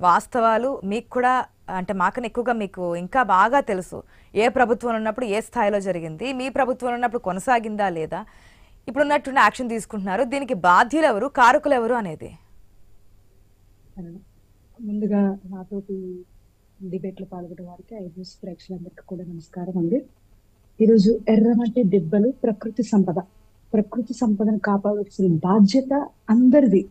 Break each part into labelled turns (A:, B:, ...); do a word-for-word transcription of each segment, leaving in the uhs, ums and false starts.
A: వాస్తవాలు మీకు కూడా అంటే మాకన్నా ఎక్కువగా మీకు ఇంకా బాగా తెలుసు. ఏ ప్రభుత్వం ఉన్నప్పుడు ఏ స్థాయిలో జరిగింది, మీ ప్రభుత్వం ఉన్నప్పుడు కొనసాగిందా లేదా, ఇప్పుడు ఉన్నట్టుండి యాక్షన్ తీసుకుంటున్నారు, దీనికి బాధ్యులు ఎవరు, కారకులు ఎవరు అనేది.
B: ముందుగా నాతోటి డిబేట్లో పాల్గొనే వారికి ఐదు ప్రేక్షకులందరికీ కూడా నమస్కారం అండి. ఈరోజు ఎర్రమట్టి దెబ్బలు ప్రకృతి సంపద ప్రకృతి సంపదను కాపాడాల్సిన బాధ్యత అందరిది.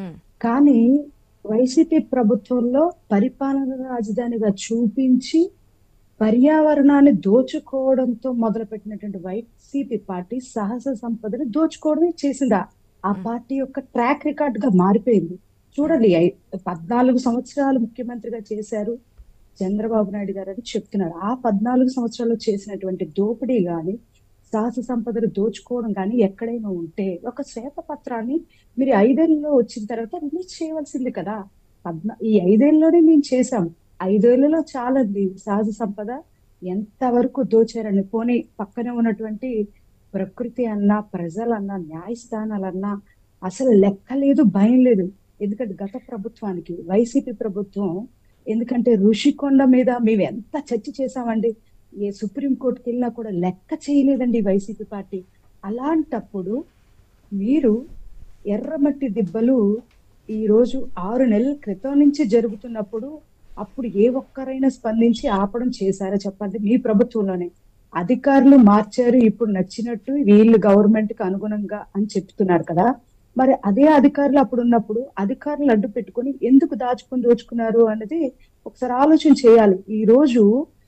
B: కానీ వైసీపీ ప్రభుత్వంలో పరిపాలన రాజధానిగా చూపించి పర్యావరణాన్ని దోచుకోవడంతో మొదలు పెట్టినటువంటి వైసీపీ పార్టీ సహజ సంపదను దోచుకోవడమే చేసిందా. ఆ పార్టీ యొక్క ట్రాక్ రికార్డ్ గా మారిపోయింది. చూడండి, పద్నాలుగు సంవత్సరాలు ముఖ్యమంత్రిగా చేశారు చంద్రబాబు నాయుడు గారు అని చెప్తున్నారు. ఆ పద్నాలుగు సంవత్సరాల్లో చేసినటువంటి దోపిడీ గాని, సహజ సంపదను దోచుకోవడం కానీ ఎక్కడైనా ఉంటే ఒక శ్వేతపత్రాన్ని మీరు ఐదేళ్లలో వచ్చిన తర్వాత రిలీజ్ చేయవలసింది కదా. పద్నా ఈ ఐదేళ్లలోనే మేము చేశాం. ఐదేళ్లలో చాలండి సహజ సంపద ఎంతవరకు దోచారని. పోనీ పక్కనే ఉన్నటువంటి ప్రకృతి అన్నా, ప్రజలన్నా, న్యాయస్థానాలన్నా అసలు లెక్క లేదు, భయం లేదు. ఎందుకంటే గత ప్రభుత్వానికి వైసీపీ ప్రభుత్వం, ఎందుకంటే ఋషికొండ మీద మేము ఎంత చర్చ చేశామండి, ఏ సుప్రీంకోర్టుకి వెళ్ళినా కూడా లెక్క చేయలేదండి వైసీపీ పార్టీ. అలాంటప్పుడు మీరు ఎర్రమట్టి దిబ్బలు ఈ రోజు ఆరు నెలల క్రితం నుంచి జరుగుతున్నప్పుడు అప్పుడు ఏ ఒక్కరైనా స్పందించి ఆపడం చేశారా చెప్పండి? మీ ప్రభుత్వంలోనే అధికారులు మార్చారు, ఇప్పుడు నచ్చినట్టు వీళ్ళు గవర్నమెంట్ కి అనుగుణంగా అని చెప్తున్నారు కదా. మరి అదే అధికారులు అప్పుడు ఉన్నప్పుడు అధికారులు అడ్డు పెట్టుకుని ఎందుకు దాచుకుని దోచుకున్నారు అన్నది ఒకసారి ఆలోచన చేయాలి. ఈ రోజు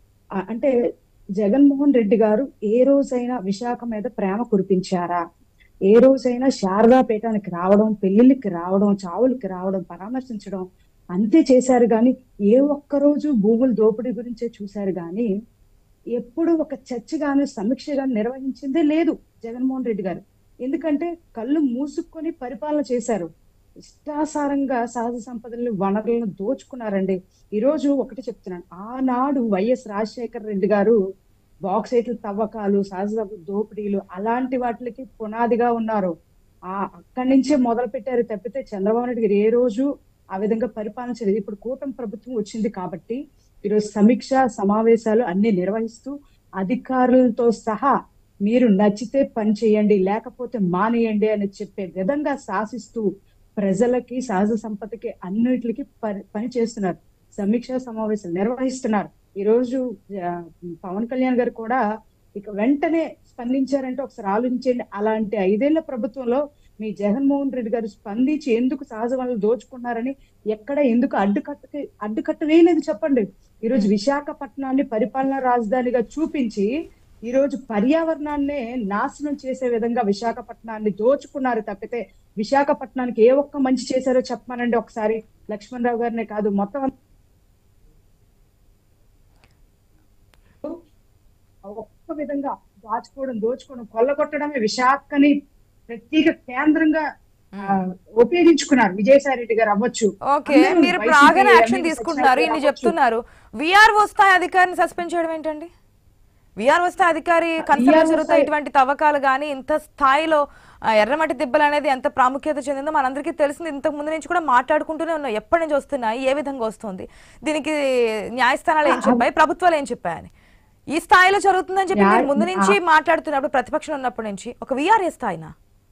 B: అంటే జగన్మోహన్ రెడ్డి గారు ఏ రోజైనా విశాఖ మీద ప్రేమ కురిపించారా? ఏ రోజైనా శారదా పీఠానికి రావడం, పెళ్లిళ్ళకి రావడం, చావులకి రావడం, పరామర్శించడం అంతే చేశారు గాని ఏ ఒక్క రోజు భూముల దోపిడీ గురించే చూశారు గాని ఎప్పుడు ఒక చర్చ గాని సమీక్ష గాని నిర్వహించిందే లేదు జగన్మోహన్ రెడ్డి గారు. ఎందుకంటే కళ్ళు మూసుకొని పరిపాలన చేశారు. ఇష్టాసారంగా సహజ సంపదలను, వనరులను దోచుకున్నారండి. ఈ రోజు ఒకటి చెప్తున్నాను, ఆనాడు వైఎస్ రాజశేఖర రెడ్డి గారు బాక్సైట్ల తవ్వకాలు, సహజ దోపిడీలు అలాంటి వాటికి పునాదిగా ఉన్నారు. ఆ అక్కడి నుంచే మొదలు పెట్టారు తప్పితే చంద్రబాబు నాయుడు గారు ఏ రోజు ఆ విధంగా పరిపాలన చేయలేదు. ఇప్పుడు కూటమి ప్రభుత్వం వచ్చింది కాబట్టి ఈరోజు సమీక్ష సమావేశాలు అన్ని నిర్వహిస్తూ అధికారులతో సహా మీరు నచ్చితే పని చేయండి, లేకపోతే మానేయండి అని చెప్పే విధంగా శాసిస్తూ ప్రజలకి, సహజ సంపదకి అన్నిటికి పని చేస్తున్నారు. సమీక్షా సమావేశాలు నిర్వహిస్తున్నారు. ఈ రోజు పవన్ కళ్యాణ్ గారు కూడా ఇక వెంటనే స్పందించారంటే ఒకసారి ఆలోచించండి. అలాంటి ఐదేళ్ల ప్రభుత్వంలో మీ జగన్మోహన్ రెడ్డి గారు స్పందించి ఎందుకు సహజ వనరులు దోచుకున్నారని ఎక్కడ ఎందుకు అడ్డుకట్టకి అడ్డుకట్ట వేయలేదు చెప్పండి. ఈ రోజు విశాఖపట్నాన్ని పరిపాలనా రాజధానిగా చూపించి ఈ రోజు పర్యావరణాన్నే నాశనం చేసే విధంగా విశాఖపట్నాన్ని దోచుకున్నారు తప్పితే విశాఖపట్నానికి ఏ ఒక్క మంచి చేశారో చెప్పమనండి ఒకసారి. లక్ష్మణ్ రావు గారినే కాదు, మొత్తం ఒక్క విధంగా దాచుకోవడం, దోచుకోవడం, కొల్లగొట్టడమే విశాఖని ప్రత్యేక కేంద్రంగా ఉపయోగించుకున్నారు. విజయసాయి రెడ్డి గారు అవ్వచ్చు.
A: ఓకే, మీరు బాగానే యాక్షన్ తీసుకుంటున్నారు, ఇన్ని చెప్తున్నారు. విఆర్ఓ స్థాయి అధికారిని సస్పెండ్ చేయడం ఏంటండి? విఆర్ఓ స్థాయి అధికారి కన్ఫర్మ్ జరుగుతాయి ఇటువంటి తవ్వకాలు కానీ ఇంత స్థాయిలో ఎర్రమట్టి దిబ్బలు అనేది ఎంత ప్రాముఖ్యత చెందిందో మనందరికీ తెలిసింది. ఇంతకు ముందు నుంచి కూడా మాట్లాడుకుంటూనే ఉన్నాం, ఎప్పటి నుంచి వస్తున్నాయి, ఏ విధంగా వస్తుంది, దీనికి న్యాయస్థానాలు ఏం చెప్పాయి, ప్రభుత్వాలు ఏం చెప్పాయని. ఈ స్థాయిలో జరుగుతుందని చెప్పి మీరు ముందు నుంచి మాట్లాడుతున్నప్పుడు ప్రతిపక్షం ఉన్నప్పటి నుంచి ఒక విఆర్ఏ స్థాయినా?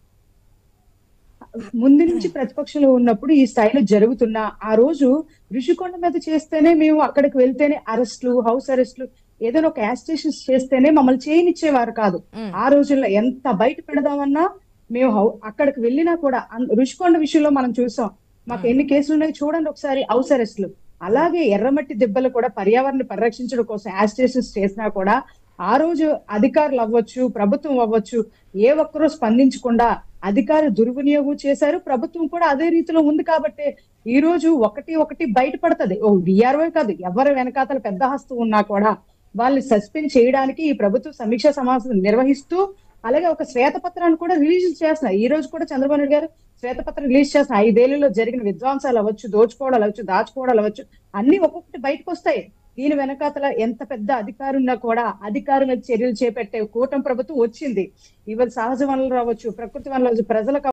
B: ముందు నుంచి ప్రతిపక్షంలో ఉన్నప్పుడు ఈ స్థాయిలో జరుగుతున్నా ఆ రోజు ఋషికొండ మీద చేస్తేనే మేము అక్కడికి వెళ్తేనే అరెస్టులు, హౌస్ అరెస్టులు, ఏదైనా ఒక యాజిటేషన్స్ చేస్తేనే మమ్మల్ని చేయనిచ్చేవారు కాదు. ఆ రోజుల్లో ఎంత బయట పెడదామన్నా మేము అక్కడికి వెళ్ళినా కూడా ఋషికొండ విషయంలో మనం చూసాం. మాకు ఎన్ని కేసులు ఉన్నాయి చూడండి ఒకసారి, హౌస్ అరెస్టులు. అలాగే ఎర్రమట్టి దెబ్బలు కూడా పర్యావరణ పరిరక్షించడం కోసం యాజిటేషన్స్ చేసినా కూడా ఆ రోజు అధికారులు అవ్వచ్చు, ప్రభుత్వం అవ్వచ్చు, ఏ ఒక్కరూ స్పందించకుండా అధికారులు దుర్వినియోగం చేశారు. ప్రభుత్వం కూడా అదే రీతిలో ఉంది కాబట్టి ఈ రోజు ఒకటి ఒకటి బయటపడుతుంది. ఓ విఆర్ఓ కాదు, ఎవరి వెనకాతల పెద్ద హస్తం ఉన్నా కూడా వాళ్ళని సస్పెండ్ చేయడానికి ఈ ప్రభుత్వం సమీక్షా సమావేశం నిర్వహిస్తూ అలాగే ఒక శ్వేతపత్రాన్ని కూడా రిలీజ్ చేస్తున్నారు. ఈ రోజు కూడా చంద్రబాబు నాయుడు గారు శ్వేతపత్రం రిలీజ్ చేస్తున్నారు. ఐదేళ్లలో జరిగిన విధ్వంసాలు అవ్వచ్చు, దోచుకోవడాలు అవ్వచ్చు, దాచుకోవడాలు అవ్వచ్చు, అన్ని ఒక్కొక్కటి బయటకు వస్తాయి. దీని వెనకాతల ఎంత పెద్ద అధికారం ఉన్నా కూడా అధికారం మీద చర్యలు చేపట్టే కూటమి ప్రభుత్వం వచ్చింది. ఇవాళ సహజ వనరులు రావచ్చు, ప్రకృతి వనరులు రావచ్చు, ప్రజలకు